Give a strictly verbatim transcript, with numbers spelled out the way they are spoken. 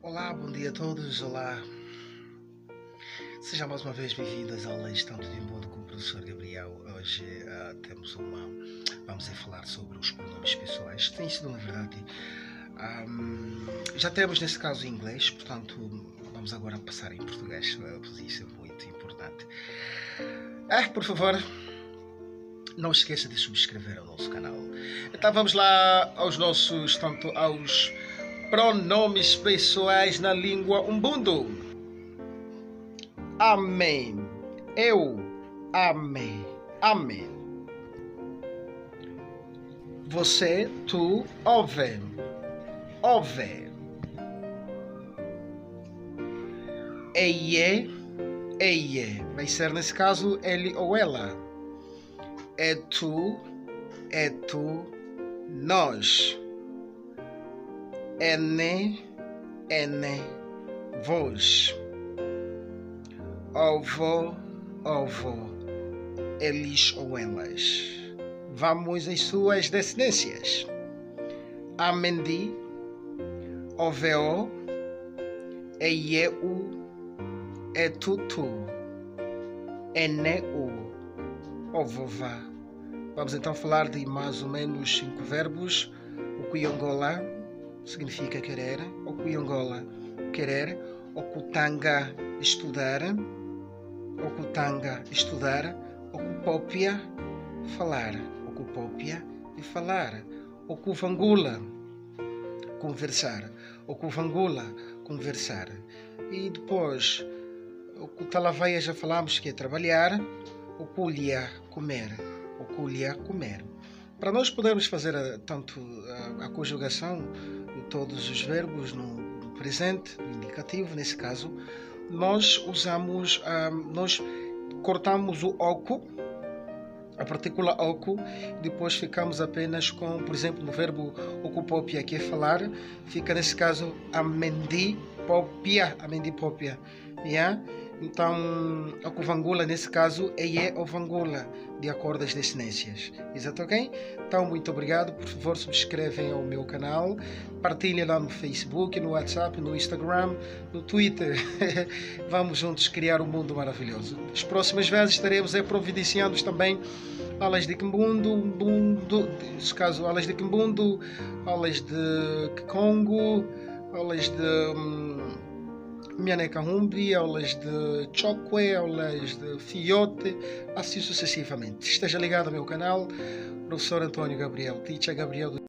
Olá, bom dia a todos, olá. Sejam mais uma vez bem-vindos às aulas tanto de mundo como o professor Gabriel. Hoje uh, temos uma... vamos a falar sobre os pronomes pessoais. Tem sido, na verdade, um, já temos nesse caso em inglês, portanto, vamos agora passar em português, pois isso é muito importante. Ah, por favor, não esqueça de subscrever o nosso canal. Então vamos lá aos nossos, tanto aos pronomes pessoais na língua Ubuntu. Amém. Eu. Amém. Amém. Você, tu, ouve. Ouve. Eie. Eie. Vai ser nesse caso ele ou ela. É tu. É tu. Nós. Ene, ene, vós. Ovo, ovo, eles ou elas. Vamos às suas descendências. Amendi, oveo, eieu, etutu, eneu, ovova. Vamos então falar de mais ou menos cinco verbos. O Kuyongola significa querer, o Kuyongola querer, o Kutanga estudar, o Kutanga estudar, o Kupopia falar, o Kupopia e falar, o Kuvangula conversar, o Kuvangula conversar. E depois o Kutalavaia já falamos que é trabalhar, o Kulia comer, o Kulia comer. Para nós podermos fazer tanto a, a conjugação de todos os verbos no presente, no indicativo, nesse caso, nós usamos, um, nós cortamos o oco, a partícula oco, depois ficamos apenas com, por exemplo, no verbo okupopia, que é falar, fica nesse caso amendipopia, amendipopia, yeah? Então, a Kuvangula, nesse caso, é o Vangula, de acordo às descendências. Exato, ok? Então, muito obrigado. Por favor, subscrevem ao meu canal. Partilhem lá no Facebook, no WhatsApp, no Instagram, no Twitter. Vamos juntos criar um mundo maravilhoso. As próximas vezes estaremos aí providenciando também aulas de Kimbundo, Ubuntu, nesse caso, aulas de Kimbundo, aulas de Kikongo, aulas de... Hum, Mianeca Humbi, aulas de Chokwe, aulas de Fiote, assim sucessivamente. Esteja ligado ao meu canal, professor Antônio Gabriel, teacher Gabriel.